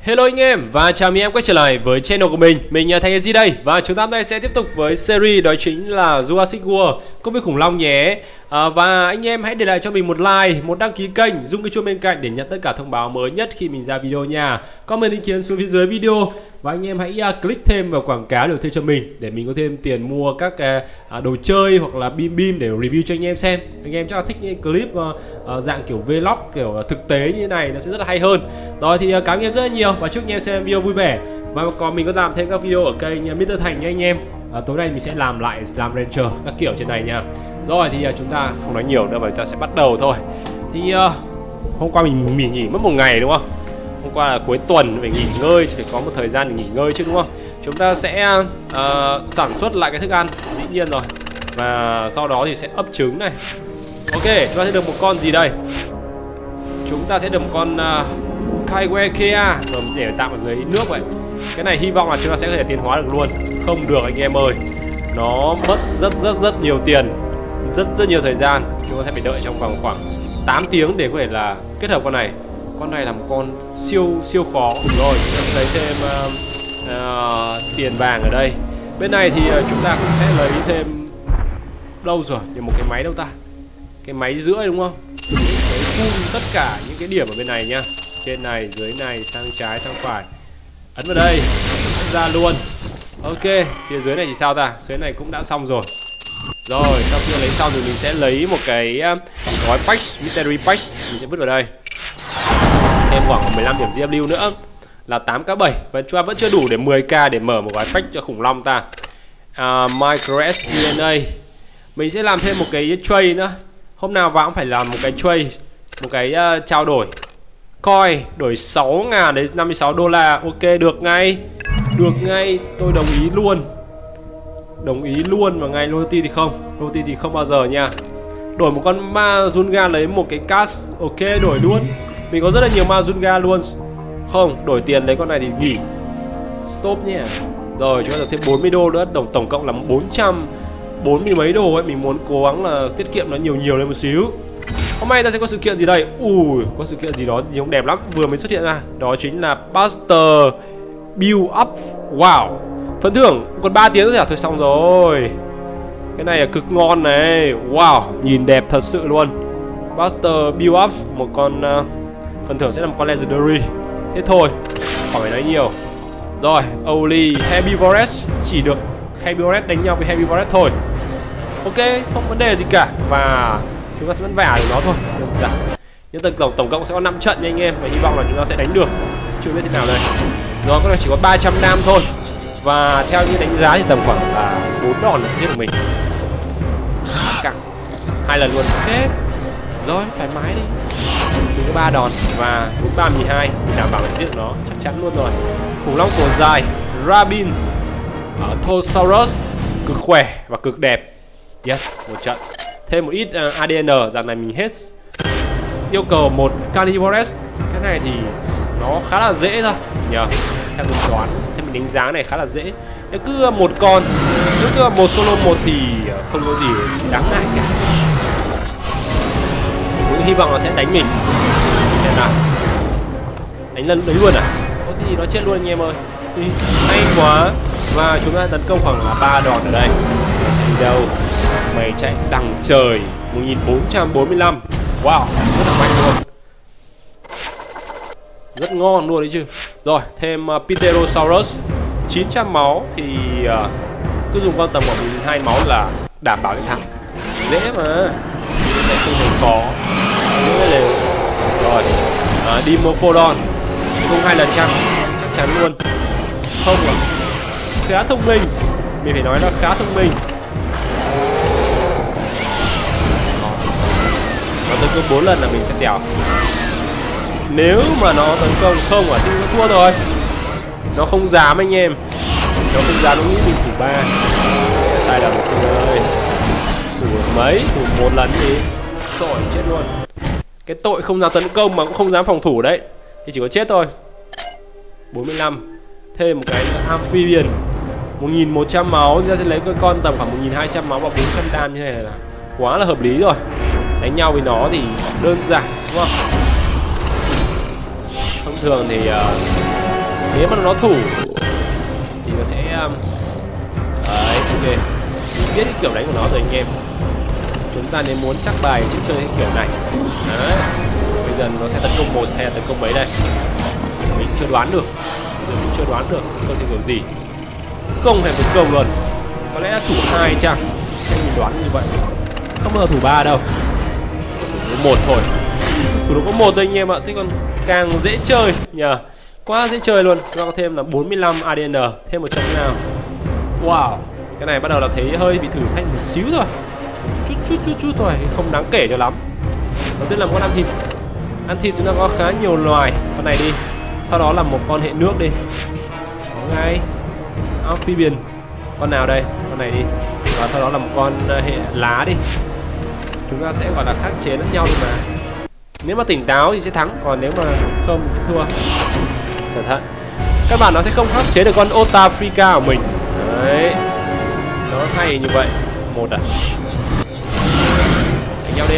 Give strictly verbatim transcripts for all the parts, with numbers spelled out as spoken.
Hello anh em và chào mừng em quay trở lại với channel của mình. Mình là Thành ét giê đây và chúng ta hôm nay sẽ tiếp tục với series đó chính là Jurassic World công viên khủng long nhé. à, Và anh em hãy để lại cho mình một like, một đăng ký kênh, rung cái chuông bên cạnh để nhận tất cả thông báo mới nhất khi mình ra video nha. Comment ý kiến xuống phía dưới video và anh em hãy uh, click thêm vào quảng cáo để thêm cho mình để mình có thêm tiền mua các uh, đồ chơi hoặc là bim bim để review cho anh em xem. Anh em chắc là thích những clip uh, uh, dạng kiểu vlog kiểu uh, thực tế như thế này, nó sẽ rất là hay hơn. Rồi thì uh, cảm ơn em rất là nhiều và chúc anh em xem video vui vẻ. Và còn mình có làm thêm các video ở kênh mít tơ Thành nha anh em. À, tối nay mình sẽ làm lại làm Ranger các kiểu trên này nha. Rồi thì uh, chúng ta không nói nhiều nữa và chúng ta sẽ bắt đầu thôi. Thì uh, hôm qua mình, mình nghỉ mất một ngày đúng không? Hôm qua là cuối tuần phải nghỉ ngơi, phải có một thời gian để nghỉ ngơi chứ đúng không? Chúng ta sẽ uh, sản xuất lại cái thức ăn, dĩ nhiên rồi. Và sau đó thì sẽ ấp trứng này. Ok, chúng ta sẽ được một con gì đây? Chúng ta sẽ được một con uh, Kaiwekea rồi để tạm ở dưới nước vậy. Cái này hy vọng là chúng ta sẽ có thể tiến hóa được luôn. Không được anh em ơi, nó mất rất rất rất nhiều tiền, rất rất nhiều thời gian. Chúng ta sẽ phải đợi trong vòng khoảng tám tiếng để có thể là kết hợp con này. Con này là một con siêu siêu khó. Rồi chúng ta sẽ lấy thêm uh, uh, tiền vàng ở đây. Bên này thì uh, chúng ta cũng sẽ lấy thêm đâu rồi, nhưng một cái máy đâu ta? Cái máy rưỡi đúng không? Lấy full tất cả những cái điểm ở bên này nhá. Trên này, dưới này, sang trái, sang phải. Ấn vào đây, ra luôn. Ok, phía dưới này thì sao ta? Dưới này cũng đã xong rồi. Rồi, sau khi lấy xong thì mình sẽ lấy một cái uh, gói patch, military patch. Mình sẽ vứt vào đây. Thêm khoảng mười lăm điểm giê ép vê nữa là tám k bảy. Và chúng ta vẫn chưa đủ để mười k để mở một gói patch cho khủng long ta. uh, Micro ét đê en a. Mình sẽ làm thêm một cái trade nữa. Hôm nào vào cũng phải làm một cái trade, một cái uh, trao đổi coin, đổi sáu ngàn đến năm mươi sáu đô la. Ok, được ngay. Được ngay, tôi đồng ý luôn. Đồng ý luôn và ngay loyalty thì không. Loyalty thì không bao giờ nha. Đổi một con Mazunga lấy một cái cast. Ok, đổi luôn. Mình có rất là nhiều Mazunga luôn. Không, đổi tiền lấy con này thì nghỉ. Stop nha. Rồi, chúng ta được thêm bốn mươi đô nữa. Tổng, tổng cộng là bốn trăm bốn mươi mấy đô ấy. Mình muốn cố gắng là tiết kiệm nó nhiều nhiều lên một xíu. Hôm nay ta sẽ có sự kiện gì đây? Ui, có sự kiện gì đó gì cũng đẹp lắm, vừa mới xuất hiện ra. Đó chính là Buster Build Up. Wow, phần thưởng còn ba tiếng nữa à? Thôi xong rồi. Cái này là cực ngon này. Wow, nhìn đẹp thật sự luôn. Buster Build Up, một con uh, phần thưởng sẽ là một con Legendary. Thế thôi, khỏi phải nói nhiều. Rồi, Oli Herbivores. Chỉ được Herbivores đánh nhau với Herbivores thôi. Ok, không vấn đề gì cả. Và chúng ta sẽ vẫn vả được nó thôi, đơn giản. Nhưng tổng tổng tổng cộng sẽ có năm trận nha anh em và hy vọng là chúng ta sẽ đánh được. Chưa biết thế nào đây. Rồi con này chỉ có ba trăm nam thôi. Và theo như đánh giá thì tầm khoảng là bốn đòn là sẽ chết của mình. Căng. Hai lần luôn. Ok. Rồi, thoải mái đi. Mình có ba đòn và bốn ba mười hai mình đảm bảo là giết được nó, chắc chắn luôn rồi. Khủng long cổ dài, Rabin, Thosaurus cực khỏe và cực đẹp. Yes, một trận. Thêm một ít uh, a đê en, dạng này mình hết. Yêu cầu một Carnivores. Cái này thì nó khá là dễ thôi nhờ. Theo mình đoán, theo mình đánh giá này khá là dễ. Nếu cứ một con, nếu cứ một solo một thì không có gì đáng ngại cả. Mình cũng hy vọng nó sẽ đánh mình. Xem nào. Đánh lần đấy luôn à? Có thì nó chết luôn anh em ơi. Thì hay quá. Và chúng ta tấn công khoảng là ba đòn ở đây. Chạy đi đâu? Mày chạy đằng trời. Một nghìn bốn trăm bốn mươi lăm. Wow, rất là mạnh luôn. Rất ngon luôn đấy chứ. Rồi, thêm uh, Pterosaurus. Chín trăm máu thì uh, cứ dùng con tầm khoảng một nghìn hai trăm máu là đảm bảo cái thắng. Dễ mà. Đây không hề khó. Dễ đều. Rồi, uh, Dimorphodon. Không hai lần chăng? Chắc chắn luôn. Không à? Khá thông minh. Mình phải nói là khá thông minh. Nó tấn công bốn lần là mình sẽ đèo. Nếu mà nó tấn công không à thì nó thua rồi. Nó không dám anh em. Nó không dám, nó nghĩ mình thủ ba. Sai lầm ơi. Thủ mấy, thủ một lần thì sổi chết luôn. Cái tội không dám tấn công mà cũng không dám phòng thủ đấy thì chỉ có chết thôi. Bốn mươi lăm. Thêm một cái Amphibian. Một nghìn một trăm máu. Chúng ta sẽ lấy cái con tầm khoảng một nghìn hai trăm máu và bốn trăm đam như thế này là quá là hợp lý rồi. Đánh nhau với nó thì đơn giản đúng không? Thông thường thì uh, Nếu mà nó thủ thì nó sẽ um, đấy, ok, mình biết cái kiểu đánh của nó rồi anh em. Chúng ta nên muốn chắc bài chữ chơi cái kiểu này. Đấy. Bây giờ nó sẽ tấn công một hay là tấn công mấy đây? Mình chưa đoán được. Bây giờ mình chưa đoán được tấn công theo kiểu gì. Công hay tấn công luôn. Có lẽ là thủ hai chăng? Anh mình đoán như vậy. Không bao giờ thủ ba đâu. Thủ một thôi. Thủ có một thôi anh em ạ. Thế còn càng dễ chơi nhờ. Quá dễ chơi luôn. Chúng ta có thêm là bốn mươi lăm a đê en, thêm một trăm nào. Wow. Cái này bắt đầu là thấy hơi bị thử thách một xíu thôi. Chút chút chút chút thôi, không đáng kể cho lắm. Đầu tiên là một con ăn thịt. Ăn thịt chúng ta có khá nhiều loài. Con này đi. Sau đó là một con hệ nước đi. Có ngay amphibian. Con nào đây? Con này đi. Và sau đó là một con hệ lá đi. Chúng ta sẽ gọi là khắc chế lẫn nhau đi mà. Nếu mà tỉnh táo thì sẽ thắng, còn nếu mà không thì thua. Cẩn thận. Các bạn nó sẽ không khắc chế được con Otafrika của mình. Đấy. Nó hay như vậy. Một à. Đánh nhau đi.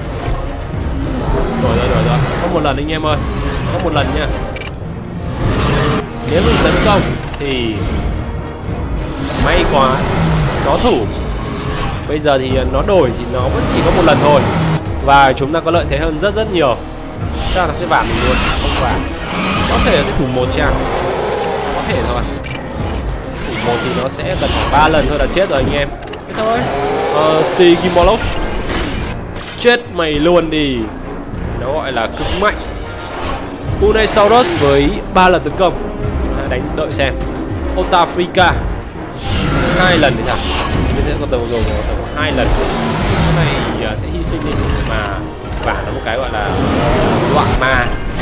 Rồi rồi rồi rồi. Có một lần anh em ơi. Có một lần nha. Nếu mình tấn công thì may quá nó thủ. Bây giờ thì nó đổi thì nó vẫn chỉ có một lần thôi. Và chúng ta có lợi thế hơn rất rất nhiều. Chắc là nó sẽ vả mình luôn. Không vả. Có thể là sẽ thủ một trang. Có thể thôi. Thủ một thì nó sẽ cần khoảng ba lần thôi là chết rồi anh em. Thế thôi. uh, Stigimoloch. Chết mày luôn đi. Nó gọi là cực mạnh. Unesaurus với ba lần tấn công. Đánh đợi xem. Otafrika hai lần thì sao? Mình sẽ có tầm rồi có hai lần. Cái này sẽ hy sinh đi mà vả nó một cái gọi là dọa ma.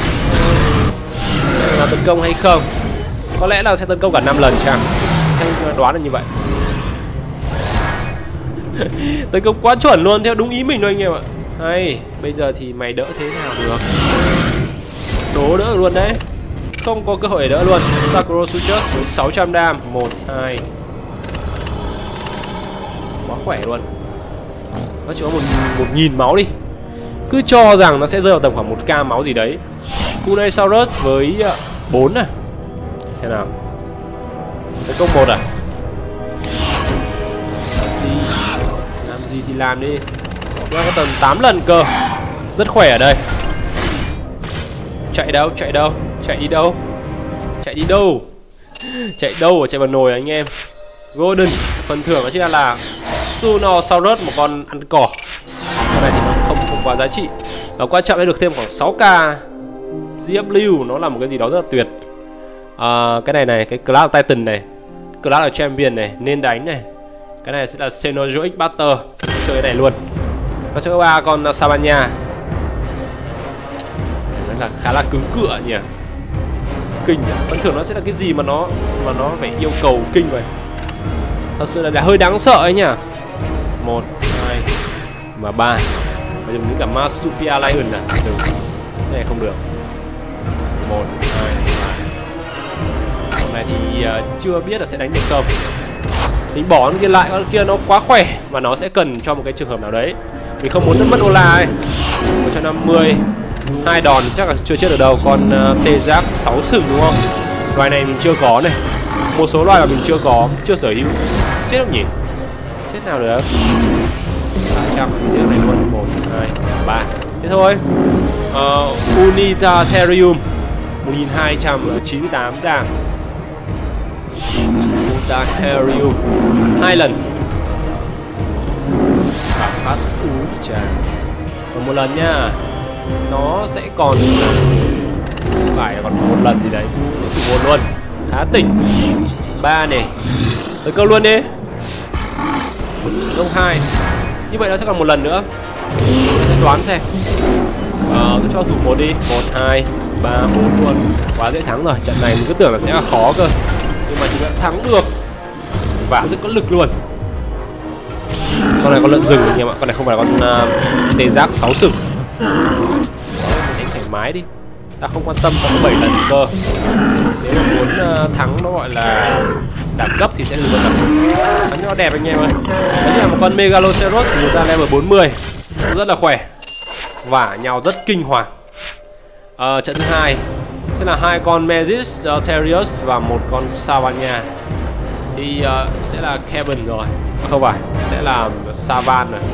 Sẽ là tấn công hay không? Có lẽ là sẽ tấn công cả năm lần chăng? Anh đoán là như vậy. Tấn công quá chuẩn luôn, theo đúng ý mình thôi anh em ạ. Hay, bây giờ thì mày đỡ thế nào được? Đố đỡ luôn đấy. Không có cơ hội để đỡ luôn. Sacrosuchus với sáu trăm đam. Một, hai. Quá khỏe luôn. Nó chỉ có một, một nghìn máu đi. Cứ cho rằng nó sẽ rơi vào tầm khoảng một k máu gì đấy. Unesaurus với bốn à. Xem nào. Tấn công một à. Làm gì? Làm gì thì làm đi. Nó có tầm tám lần cơ. Rất khỏe ở đây. Chạy đâu, chạy đâu, chạy đi đâu? Chạy đi đâu? Chạy đâu và chạy vào nồi anh em. Golden, phần thưởng đó chính là là Sunosaurus, một con ăn cỏ. Cái này thì nó không, không quá giá trị. Và quan trọng là được thêm khoảng sáu k giê ép vê, nó là một cái gì đó rất là tuyệt. À, cái này này, cái Class Titan này, Class là Champion này, nên đánh này. Cái này sẽ là Xenozoic Buster. Chơi cái này luôn. Nó sẽ có ba con Savannah. Là khá là cứng cựa nhỉ. Kinh. Phần thưởng nó sẽ là cái gì mà nó mà nó phải yêu cầu kinh vậy. Thật sự là, là hơi đáng sợ ấy nhỉ. Một, hai và ba. Bây giờ mình cả Marsupial Lion à. Được. Cái này không được. Một, hai, ba. Con này thì uh, chưa biết là sẽ đánh được không. Mình bỏ con kia lại, con kia nó quá khỏe mà nó sẽ cần cho một cái trường hợp nào đấy. Mình không muốn mất Ola ấy. một trăm năm mươi. Hai đòn chắc là chưa chết được đâu. Còn uh, tê giác sáu sừng đúng không? Loài này mình chưa có này. Một số loài mà mình chưa có, chưa sở hữu. Chết không nhỉ? Chết nào được? ba trăm thế này luôn. Một, hai, ba. Thế thôi. uh, Unitatherium một nghìn hai trăm chín mươi tám đam. Unitatherium hai lần. Bạc phát. Úi chà. Còn một lần nha. Nó sẽ còn phải còn một lần gì đấy. Một luôn. Khá tỉnh. Ba này. Tới câu luôn đi. Câu hai. Như vậy nó sẽ còn một lần nữa. Mình sẽ đoán xem. Ờ, cứ cho thủ một đi. Một, hai, ba, bốn luôn. Quá dễ thắng rồi. Trận này mình cứ tưởng là sẽ là khó cơ. Nhưng mà chúng ta thắng được. Và rất có lực luôn. Con này có lợn rừng anh em ạ. Con này không phải là con uh, tê giác sáu sừng. Đánh thoải mái đi. Ta không quan tâm, ta có bảy lần cơ. Nếu mà muốn uh, thắng nó gọi là đẳng cấp thì sẽ lừa tầm. Bắn nó đẹp anh em ơi. Đó là một con Megaloceros của người ta level bốn mươi. Rất là khỏe. Vả nhau rất kinh hoàng. uh, Trận thứ hai sẽ là hai con Magis uh, Terriers và một con Savannah. Thì uh, sẽ là Kevin rồi, à, không phải, sẽ là Savan rồi.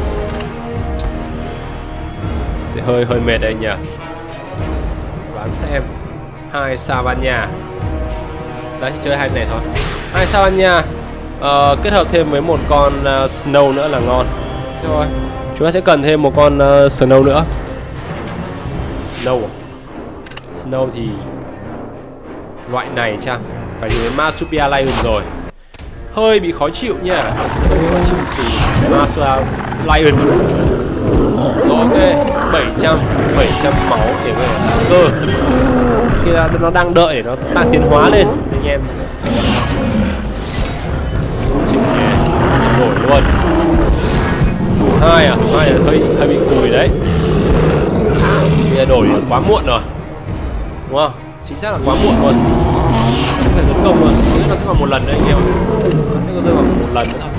Sẽ hơi hơi mệt đây nhỉ. Đoán xem. Hai Savannah. Đấy, chơi hai này thôi. Hai Savannah uh, kết hợp thêm với một con uh, Snow nữa là ngon. Rồi, chúng ta sẽ cần thêm một con uh, Snow nữa. Snow. Snow thì loại này chăng phải dùng đến Marsupial Lion rồi. Hơi bị khó chịu nha, sẽ hơi bị khó chịu vì Marsupial Lion. Ok, bảy trăm máu để về cơ. Khi nó đang đợi để nó tăng tiến hóa lên thì anh em đổi luôn. Hai à, hai là hơi hơi bị cùi đấy. Bây giờ đổi quá muộn rồi, đúng không? Chính xác là quá muộn luôn. Không phải tấn công luôn, nó sẽ còn một lần nữa anh em. Nó sẽ có rơi vào một lần nữa thôi.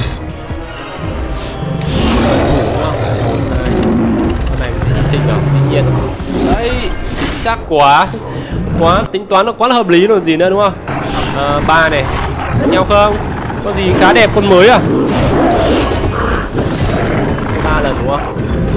Con này sẽ hy sinh rồi, tuy nhiên. Đấy, chính xác quá. Quá, tính toán nó quá là hợp lý rồi gì nữa đúng không? À, ba này, đánh nhau không? Có gì khá đẹp con mới à? Ba lần đúng không?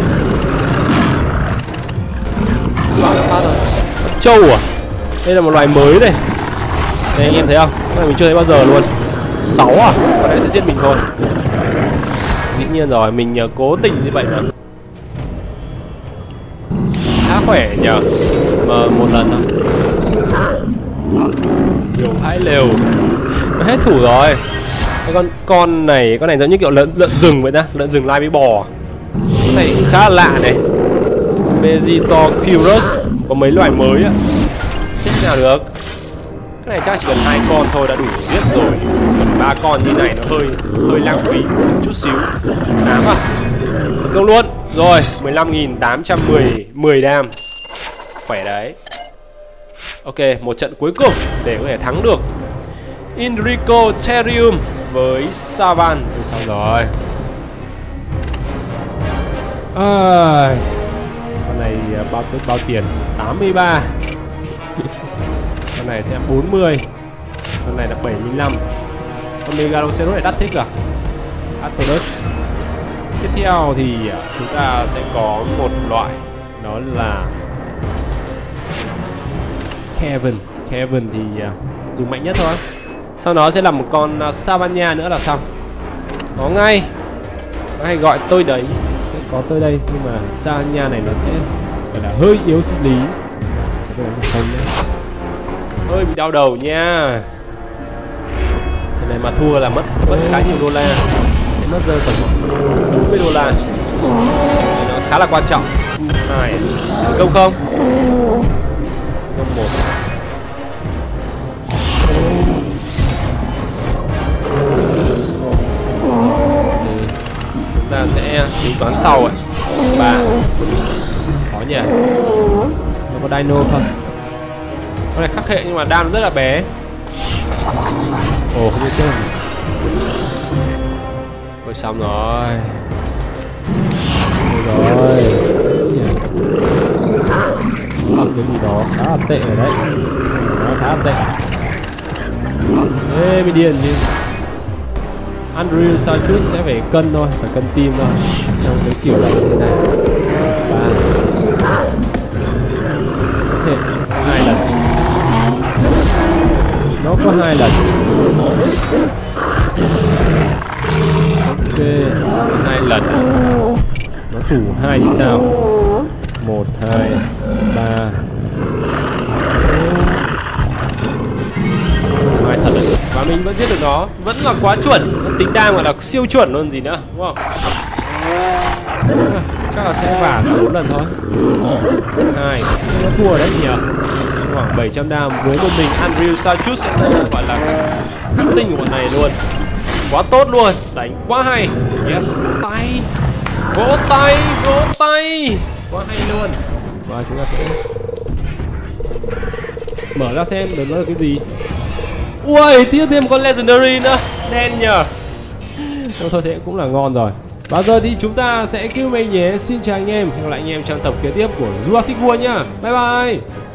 Ba lần phát rồi. Trâu à? Đây là một loài mới đây. Đây anh em thấy không? Cái này mình chưa thấy bao giờ luôn. Sáu à? Con này sẽ giết mình thôi. Dĩ nhiên rồi, mình uh, cố tình như vậy mà. Khá khỏe nhờ. Mà một lần thôi. Nhiều hai lều. Nó hết thủ rồi. Cái con con này, con này giống như kiểu lợn lợn rừng vậy ta, lợn rừng lai với bò. Cái này khá là lạ này. Megitorchirus có mấy loài mới á. Thế nào được? Cái này chắc chỉ cần hai con thôi đã đủ giết rồi. Còn ba con như này nó hơi hơi lãng phí một chút xíu. Ám à? Thành công luôn. Rồi, mười lăm nghìn tám trăm mười đam. Khỏe đấy. Ok, một trận cuối cùng để có thể thắng được Enrico Therium với Savan. Rồi xong rồi. À, con này bao tới bao tiền? tám mươi ba. Con này sẽ bốn mươi. Con này là bảy mươi lăm. Con Megaloceros này đắt thích à? Atodus. Tiếp theo thì chúng ta sẽ có một loại, đó là Kevin. Kevin thì dùng mạnh nhất thôi. Sau đó sẽ là một con Savannah nữa là xong. Có ngay. Nó hay gọi tôi đấy. Sẽ có tôi đây. Nhưng mà Savannah này nó sẽ gọi là hơi yếu sinh lý. Chắc là không đấy. Hơi bị đau đầu nha. Thế này mà thua là mất mất khá nhiều đô la. Sẽ mất rơi tầm bốn mươi đô la. Nó khá là quan trọng. Hai. Công không? Công một. Chúng ta sẽ tính toán sau ạ. Ba. Khó nhỉ. Nó có dino không? Con này khắc hệ nhưng mà đam rất là bé. Ồ, không biết chơi. Ôi xong rồi. Ôi rồi. Làm cái gì đó khá là tệ rồi đấy. Nó khá là tệ. Ê, bị điên chứ. Andrew Santos sẽ phải cân thôi, phải cân tim thôi. Trong cái kiểu là như thế này. Ba. Có thể hai lần. Nó có hai lần. Ok, hai lần. Nó thủ hai thì sao? Một, hai, ba. Hai thật đấy. Và mình vẫn giết được nó. Vẫn là quá chuẩn. Tính đam gọi là siêu chuẩn luôn gì nữa, đúng không? Chắc là sẽ vả bốn lần thôi. Hai. Nó thua đấy nhỉ? Khoảng bảy trăm đam với một mình Andrew Santos sẽ gọi là khắc tinh của bọn này luôn. Quá tốt luôn, đánh quá hay. Yes, vỗ tay. Vỗ tay, vỗ tay. Quá hay luôn. Và chúng ta sẽ mở ra xem được nó là cái gì. Ui, tiếp thêm con Legendary nữa. Đen nhờ. Thôi, thôi thế cũng là ngon rồi. Và giờ thì chúng ta sẽ cứu mình nhé. Xin chào anh em. Hẹn gặp lại anh em trong tập kế tiếp của Jurassic World nhá. Bye bye.